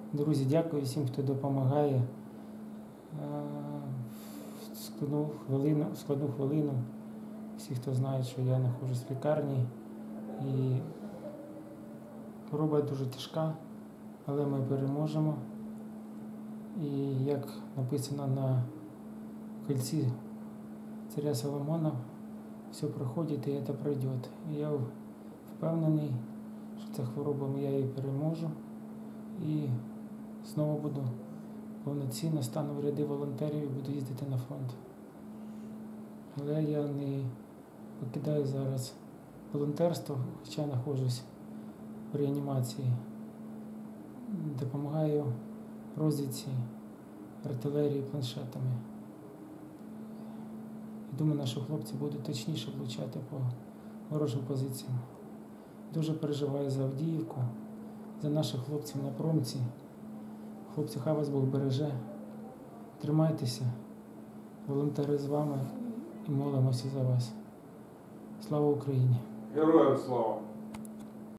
Друзі, дякую всім, хто допомагає в складну хвилину. Всі, хто знає, що я знаходжусь в лікарні. І хвороба дуже тяжка, але ми переможемо. І як написано на кольці царя Соломона, все проходить і це пройде. І я впевнений, що ця хвороба, я її переможу. І знову буду повноцінно стану в ряди волонтерів і буду їздити на фронт. Але я не покидаю зараз волонтерство, хоча знаходжусь в реанімації. Допомагаю розвідці, артилерії, планшетами. І думаю, наші хлопці будуть точніше влучати по ворожим позиціям. Дуже переживаю за Авдіївку, за наших хлопців на промці. Хлопці, хай вас Бог береже. Тримайтеся, волонтери з вами і молимося за вас. Слава Україні! Героям слава!